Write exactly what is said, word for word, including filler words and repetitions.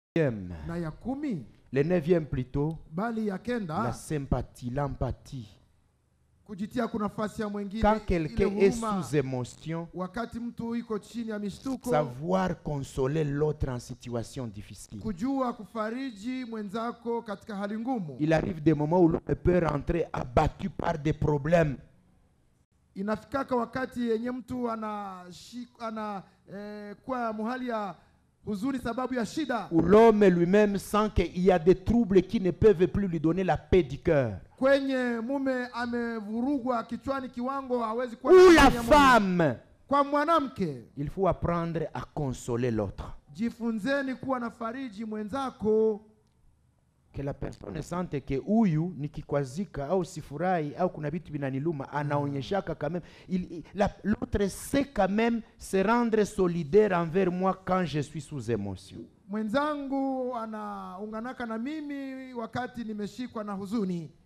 na ya kumi, le neuvième plutôt, bali ya kenda, la sympathie, l'empathie. kujitia kuna nafasi ya mwingine. Quand quelqu'un est sous émotion, wakati mtu yuko chini ya mishtuko, savoir consoler l'autre en situation difficile. kujua kufariji mwenzako katika hali ngumu. Il arrive des moments où l'on peut rentrer abattu par des problèmes. Inafikaka wakati yenye mtu ana ana eh, kwa muhali ya huzuni sababu ya shida. Où l'homme lui-même sent qu'il y a des troubles qui ne peuvent plus lui donner la paix du cœur. Kwenye mume amevurugwa kichwani kiwango hawezi kuwa. Ou la femme. Kwa mwanamke, il faut apprendre à consoler l'autre. Jifunzeni kuwa na fariji mwenzako. Que la personne sente que huyu nikikwazika au sifurahi au kuna vitu vinaniluma, anaonyeshaka quand même il, l'autre sait quand même se rendre solidaire envers moi quand je suis sous émotion. Mwenzangu anaunganaka na mimi wakati nimeshikwa na huzuni.